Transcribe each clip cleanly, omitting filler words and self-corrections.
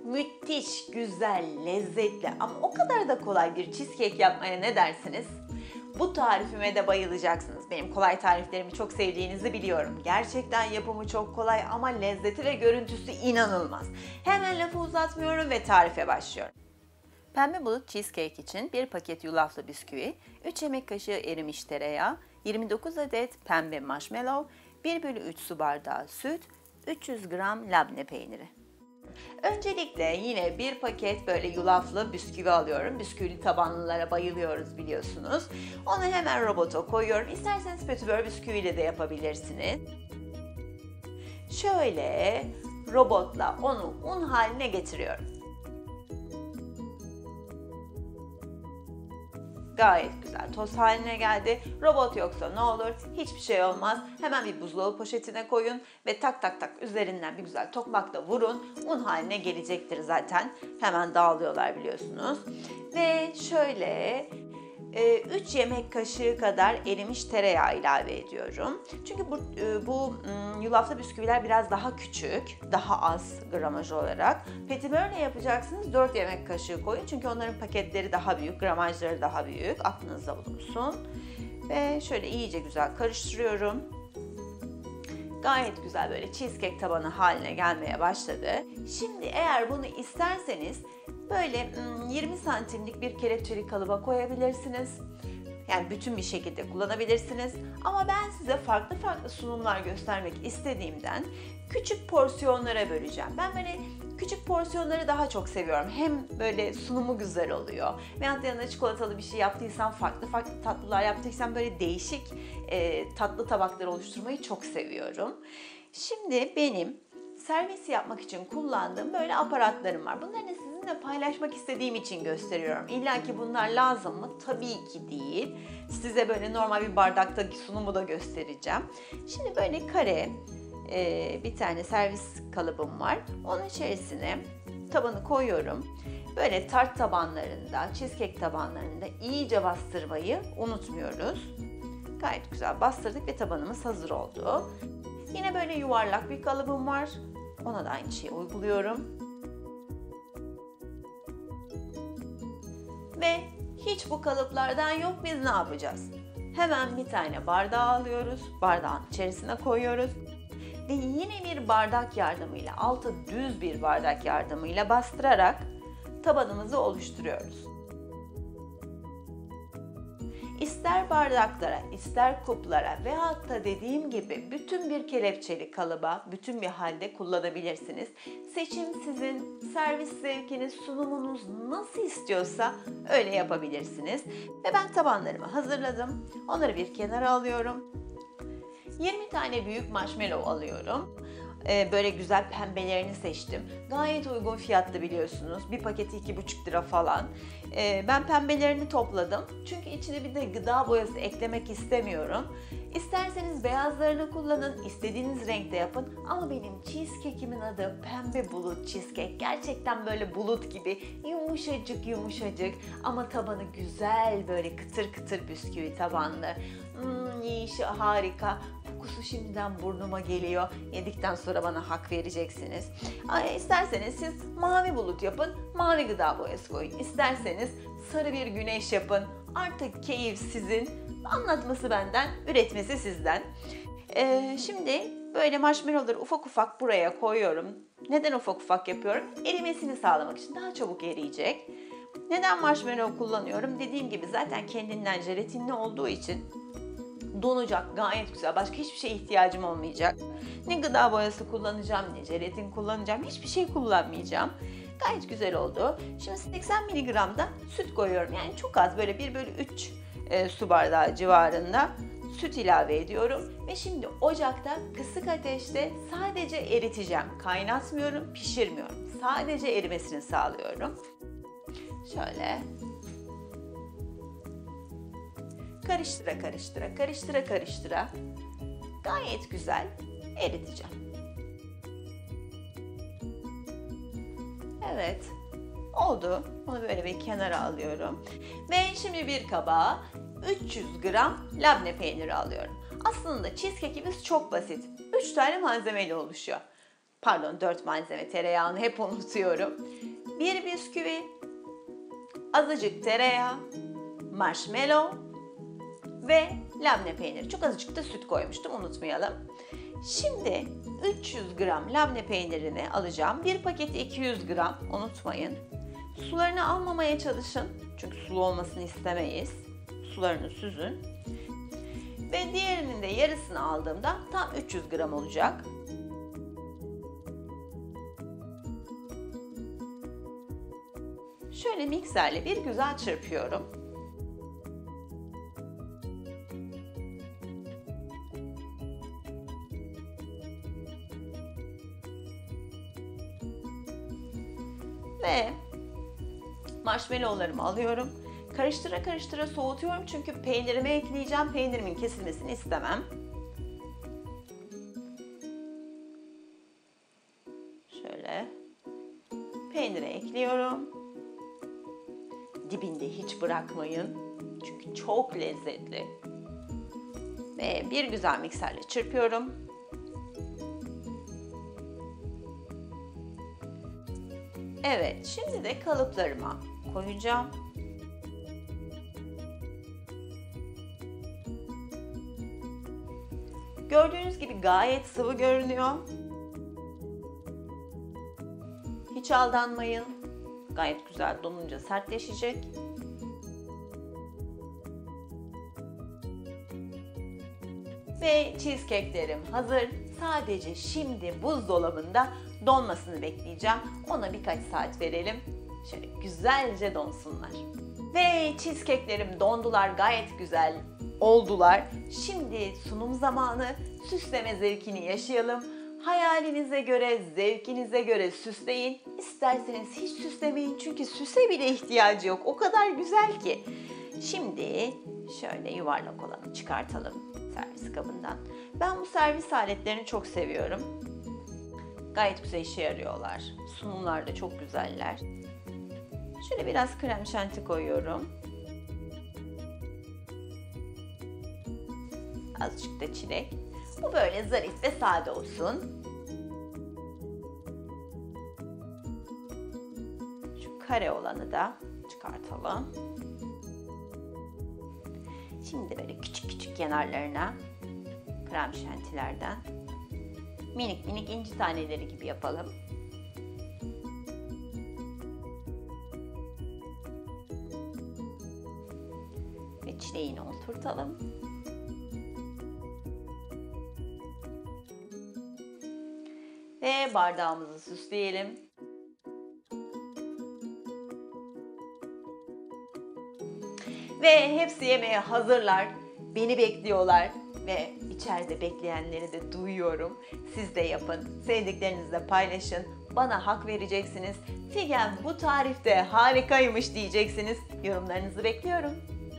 müthiş, güzel, lezzetli ama o kadar da kolay bir cheesecake yapmaya ne dersiniz? Bu tarifime de bayılacaksınız. Benim kolay tariflerimi çok sevdiğinizi biliyorum. Gerçekten yapımı çok kolay ama lezzeti ve görüntüsü inanılmaz. Hemen lafı uzatmıyorum ve tarife başlıyorum. Pembe bulut cheesecake için 1 paket yulaflı bisküvi, 3 yemek kaşığı erimiş tereyağı, 29 adet pembe marshmallow, 1/3 su bardağı süt, 300 gram labne peyniri. Öncelikle yine 1 paket böyle yulaflı bisküvi alıyorum. Bisküvili tabanlılara bayılıyoruz biliyorsunuz. Onu hemen robota koyuyorum. İsterseniz petibör bisküviyle de yapabilirsiniz. Şöyle robotla onu un haline getiriyorum. Gayet güzel toz haline geldi. Robot yoksa ne olur? Hiçbir şey olmaz. Hemen bir buzdolabı poşetine koyun ve tak tak tak üzerinden bir güzel tokmakla vurun. Un haline gelecektir zaten. Hemen dağılıyorlar biliyorsunuz. Ve şöyle 3 yemek kaşığı kadar erimiş tereyağı ilave ediyorum. Çünkü bu yulaflı bisküviler biraz daha küçük, daha az gramaj olarak. Petibörle yapacaksınız 4 yemek kaşığı koyun. Çünkü onların paketleri daha büyük, gramajları daha büyük. Aklınızda bulunsun. Ve şöyle iyice güzel karıştırıyorum. Gayet güzel böyle cheesecake tabanı haline gelmeye başladı. Şimdi eğer bunu isterseniz böyle 20 santimlik bir kelepçeli kalıba koyabilirsiniz. Yani bütün bir şekilde kullanabilirsiniz. Ama ben size farklı farklı sunumlar göstermek istediğimden küçük porsiyonlara böleceğim. Ben böyle küçük porsiyonları daha çok seviyorum. Hem böyle sunumu güzel oluyor. Veyahut da yanına çikolatalı bir şey yaptıysam, farklı farklı tatlılar yaptıysam böyle değişik tatlı tabakları oluşturmayı çok seviyorum. Şimdi benim servis yapmak için kullandığım böyle aparatlarım var. Bunları sizinle paylaşmak istediğim için gösteriyorum. İlla ki bunlar lazım mı? Tabii ki değil. Size böyle normal bir bardaktaki sunumu da göstereceğim. Şimdi böyle kare bir tane servis kalıbım var. Onun içerisine tabanı koyuyorum. Böyle tart tabanlarında, cheesecake tabanlarında iyice bastırmayı unutmuyoruz. Gayet güzel bastırdık ve tabanımız hazır oldu. Yine böyle yuvarlak bir kalıbım var. Ona da aynı şeyi uyguluyorum. Ve hiç bu kalıplardan yok, biz ne yapacağız? Hemen bir tane bardağı alıyoruz. Bardağın içerisine koyuyoruz. Ve yine bir bardak yardımıyla, altı düz bir bardak yardımıyla bastırarak tabanımızı oluşturuyoruz. İster bardaklara, ister kuplara ve hatta dediğim gibi bütün bir kelepçeli kalıba, bütün bir halde kullanabilirsiniz. Seçim sizin, servis zevkiniz, sunumunuz nasıl istiyorsa öyle yapabilirsiniz. Ve ben tabanlarımı hazırladım. Onları bir kenara alıyorum. 20 tane büyük marshmallow alıyorum. Böyle güzel pembelerini seçtim. Gayet uygun fiyatlı biliyorsunuz. Bir paketi 2,5 lira falan. Ben pembelerini topladım. Çünkü içine bir de gıda boyası eklemek istemiyorum. İsterseniz beyazlarını kullanın, istediğiniz renkte yapın. Ama benim cheesecake'imin adı Pembe Bulut Cheesecake. Gerçekten böyle bulut gibi yumuşacık yumuşacık ama tabanı güzel böyle kıtır kıtır bisküvi tabanlı. Yiyişi harika. Kokusu şimdiden burnuma geliyor. Yedikten sonra bana hak vereceksiniz. İsterseniz siz mavi bulut yapın, mavi gıda boyası koyun. İsterseniz sarı bir güneş yapın. Artık keyif sizin. Anlatması benden, üretmesi sizden. Şimdi böyle marshmallowları ufak ufak buraya koyuyorum. Neden ufak ufak yapıyorum? Erimesini sağlamak için, daha çabuk eriyecek. Neden marshmallow kullanıyorum? Dediğim gibi zaten kendinden jelatinli olduğu için donacak gayet güzel. Başka hiçbir şeye ihtiyacım olmayacak. Ne gıda boyası kullanacağım, ne jelatin kullanacağım. Hiçbir şey kullanmayacağım. Gayet güzel oldu. Şimdi 80 mg da süt koyuyorum. Yani çok az, böyle 1/3 su bardağı civarında süt ilave ediyorum. Ve şimdi ocakta kısık ateşte sadece eriteceğim. Kaynatmıyorum, pişirmiyorum. Sadece erimesini sağlıyorum. Şöyle karıştıra karıştıra, karıştıra karıştıra gayet güzel eriteceğim. Evet, oldu. Bunu böyle bir kenara alıyorum. Ve şimdi bir kaba 300 gram labne peyniri alıyorum. Aslında cheesecake'imiz çok basit. 3 tane malzemeyle oluşuyor. Pardon, 4 malzeme, tereyağını hep unutuyorum. 1 bisküvi, azıcık tereyağı, marshmallow ve labne peyniri. Çok azıcık da süt koymuştum, unutmayalım. Şimdi 300 gram labne peynirini alacağım. Bir paketi 200 gram, unutmayın. Sularını almamaya çalışın. Çünkü sulu olmasını istemeyiz. Sularını süzün. Ve diğerinin de yarısını aldığımda tam 300 gram olacak. Şöyle mikserle bir güzel çırpıyorum. Ve marshmallowlarımı alıyorum. Karıştıra karıştıra soğutuyorum çünkü peynirimi ekleyeceğim. Peynirimin kesilmesini istemem. Şöyle peyniri ekliyorum. Dibinde hiç bırakmayın. Çünkü çok lezzetli. Ve bir güzel mikserle çırpıyorum. Evet, şimdi de kalıplarıma koyacağım. Gördüğünüz gibi gayet sıvı görünüyor. Hiç aldanmayın. Gayet güzel donunca sertleşecek. Ve cheesecake'lerim hazır. Sadece şimdi buzdolabında donmasını bekleyeceğim. Ona birkaç saat verelim. Şöyle güzelce donsunlar. Ve cheesecake'lerim dondular, gayet güzel oldular. Şimdi sunum zamanı, süsleme zevkini yaşayalım. Hayalinize göre, zevkinize göre süsleyin. İsterseniz hiç süslemeyin çünkü süse bile ihtiyacı yok. O kadar güzel ki. Şimdi şöyle yuvarlak olanı çıkartalım servis kabından. Ben bu servis aletlerini çok seviyorum. Gayet güzel işe yarıyorlar. Sunumlar da çok güzeller. Şöyle biraz krem şanti koyuyorum. Azıcık da çilek. Bu böyle zarif ve sade olsun. Şu kare olanı da çıkartalım. Şimdi böyle küçük küçük kenarlarına krem şantilerden minik minik inci taneleri gibi yapalım. Ve çileğini oturtalım. Ve bardağımızı süsleyelim. Ve hepsi yemeğe hazırlar. Beni bekliyorlar ve içeride bekleyenleri de duyuyorum. Siz de yapın, sevdiklerinizle paylaşın. Bana hak vereceksiniz. Figen bu tarifte harikaymış diyeceksiniz. Yorumlarınızı bekliyorum.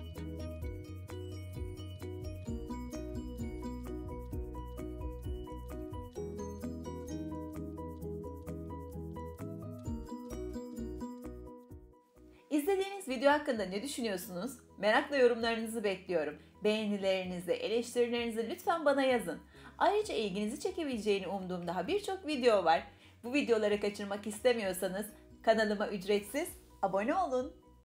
İzlediğiniz video hakkında ne düşünüyorsunuz? Merakla yorumlarınızı bekliyorum. Beğenilerinizi, eleştirilerinizi lütfen bana yazın. Ayrıca ilginizi çekebileceğini umduğum daha birçok video var. Bu videoları kaçırmak istemiyorsanız kanalıma ücretsiz abone olun.